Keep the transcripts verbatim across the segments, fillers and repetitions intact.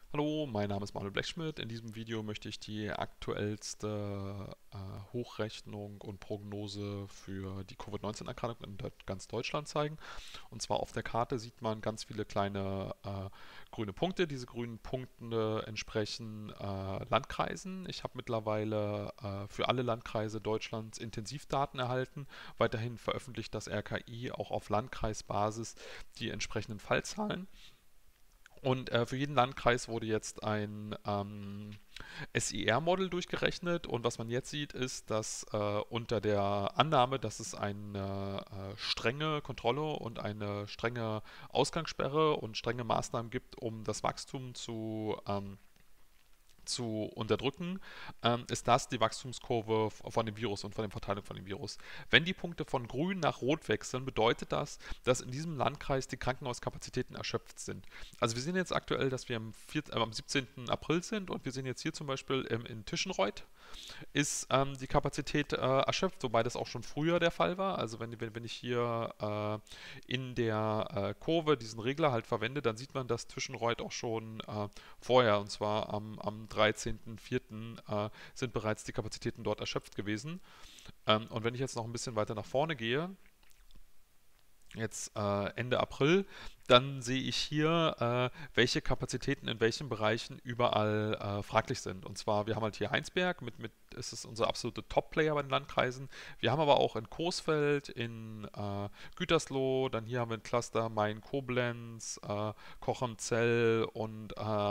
Hallo, mein Name ist Manuel Blechschmidt. In diesem Video möchte ich die aktuellste äh, Hochrechnung und Prognose für die Covid neunzehn-Erkrankung in Deu- ganz Deutschland zeigen. Und zwar auf der Karte sieht man ganz viele kleine äh, grüne Punkte. Diese grünen Punkte entsprechen äh, Landkreisen. Ich habe mittlerweile äh, für alle Landkreise Deutschlands Intensivdaten erhalten. Weiterhin veröffentlicht das R K I auch auf Landkreisbasis die entsprechenden Fallzahlen. Und äh, für jeden Landkreis wurde jetzt ein ähm, S I R-Model durchgerechnet. Und was man jetzt sieht, ist, dass äh, unter der Annahme, dass es eine äh, strenge Kontrolle und eine strenge Ausgangssperre und strenge Maßnahmen gibt, um das Wachstum zu ähm, zu unterdrücken, ähm, ist das die Wachstumskurve von dem Virus und von der Verteilung von dem Virus. Wenn die Punkte von grün nach rot wechseln, bedeutet das, dass in diesem Landkreis die Krankenhauskapazitäten erschöpft sind. Also wir sehen jetzt aktuell, dass wir am, vierten, äh, am siebzehnten April sind und wir sehen jetzt hier zum Beispiel ähm, in Tischenreuth ist ähm, die Kapazität äh, erschöpft, wobei das auch schon früher der Fall war. Also wenn, wenn, wenn ich hier äh, in der äh, Kurve diesen Regler halt verwende, dann sieht man, dass Tischenreuth auch schon äh, vorher, und zwar am, am dreizehnten vierten Äh, sind bereits die Kapazitäten dort erschöpft gewesen. Ähm, und wenn ich jetzt noch ein bisschen weiter nach vorne gehe, jetzt äh, Ende April, dann sehe ich hier, äh, welche Kapazitäten in welchen Bereichen überall äh, fraglich sind. Und zwar, wir haben halt hier Heinsberg, mit, mit ist es unser absolute Top-Player bei den Landkreisen. Wir haben aber auch in Coesfeld, in äh, Gütersloh, dann hier haben wir ein Cluster Main-Koblenz, äh, Cochem-Zell und äh,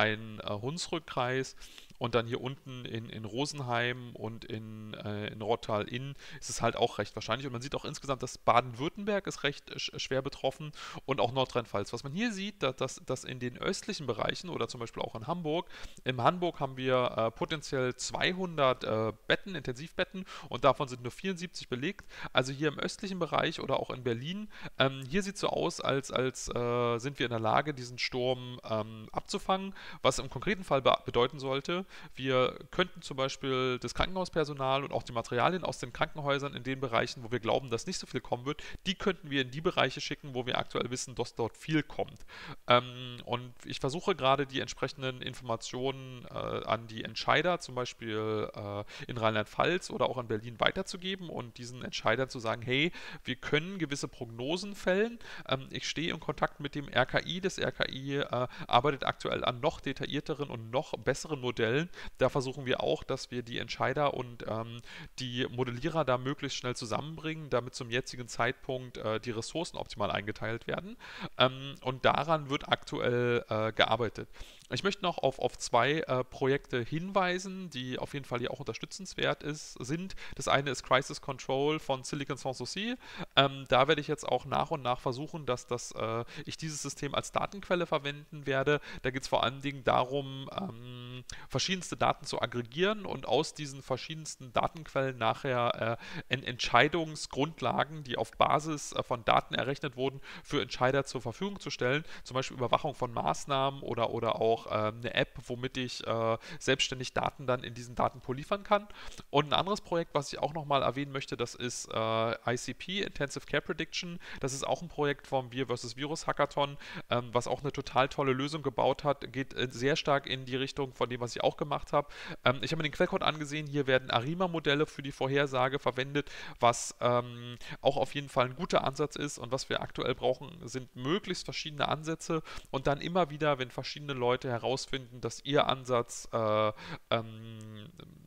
Rhein-Hunsrück-Kreis. Und dann hier unten in, in Rosenheim und in, äh, in Rottal-Inn ist es halt auch recht wahrscheinlich. Und man sieht auch insgesamt, dass Baden-Württemberg ist recht sch schwer betroffen und auch Nordrhein-Pfalz. Was man hier sieht, dass, dass, dass in den östlichen Bereichen oder zum Beispiel auch in Hamburg, in Hamburg haben wir äh, potenziell zweihundert äh, Betten, Intensivbetten, und davon sind nur vierundsiebzig belegt. Also hier im östlichen Bereich oder auch in Berlin, ähm, hier sieht es so aus, als, als äh, sind wir in der Lage, diesen Sturm ähm, abzufangen, was im konkreten Fall be bedeuten sollte, wir könnten zum Beispiel das Krankenhauspersonal und auch die Materialien aus den Krankenhäusern in den Bereichen, wo wir glauben, dass nicht so viel kommen wird, die könnten wir in die Bereiche schicken, wo wir aktuell wissen, dass dort viel kommt. Ähm, und ich versuche gerade die entsprechenden Informationen äh, an die Entscheider, zum Beispiel äh, in Rheinland-Pfalz oder auch in Berlin, weiterzugeben und diesen Entscheidern zu sagen, hey, wir können gewisse Prognosen fällen. Ähm, ich stehe in Kontakt mit dem R K I. Das R K I äh, arbeitet aktuell an noch detaillierteren und noch besseren Modellen. Da versuchen wir auch, dass wir die Entscheider und ähm, die Modellierer da möglichst schnell zusammenbringen, damit zum jetzigen Zeitpunkt äh, die Ressourcen optimal eingeteilt werden. Ähm, und daran wird aktuell äh, gearbeitet. Ich möchte noch auf, auf zwei äh, Projekte hinweisen, die auf jeden Fall hier auch unterstützenswert ist, sind. Das eine ist Crisis Control von Silicon Sans Souci. Ähm, da werde ich jetzt auch nach und nach versuchen, dass das, äh, ich dieses System als Datenquelle verwenden werde. Da geht es vor allen Dingen darum, ähm, verschiedenste Daten zu aggregieren und aus diesen verschiedensten Datenquellen nachher äh, Entscheidungsgrundlagen, die auf Basis äh, von Daten errechnet wurden, für Entscheider zur Verfügung zu stellen. Zum Beispiel Überwachung von Maßnahmen oder, oder auch äh, eine App, womit ich äh, selbstständig Daten dann in diesen Datenpool liefern kann. Und ein anderes Projekt, was ich auch nochmal erwähnen möchte, das ist äh, I C P, Intensive Care Prediction. Das ist auch ein Projekt vom Wir versus. Virus Hackathon, ähm, was auch eine total tolle Lösung gebaut hat, geht äh, sehr stark in die Richtung von dem, was ich auch gemacht habe. Ähm, ich habe mir den Quellcode angesehen, hier werden Arima-Modelle für die Vorhersage verwendet, was ähm, auch auf jeden Fall ein guter Ansatz ist, und was wir aktuell brauchen, sind möglichst verschiedene Ansätze und dann immer wieder, wenn verschiedene Leute herausfinden, dass ihr Ansatz äh, ähm,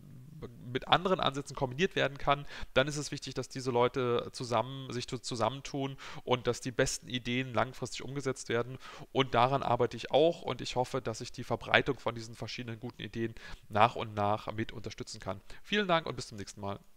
mit anderen Ansätzen kombiniert werden kann, dann ist es wichtig, dass diese Leute zusammen sich zusammentun und dass die besten Ideen langfristig umgesetzt werden. Und daran arbeite ich auch, und ich hoffe, dass ich die Verbreitung von diesen verschiedenen guten Ideen nach und nach mit unterstützen kann. Vielen Dank und bis zum nächsten Mal.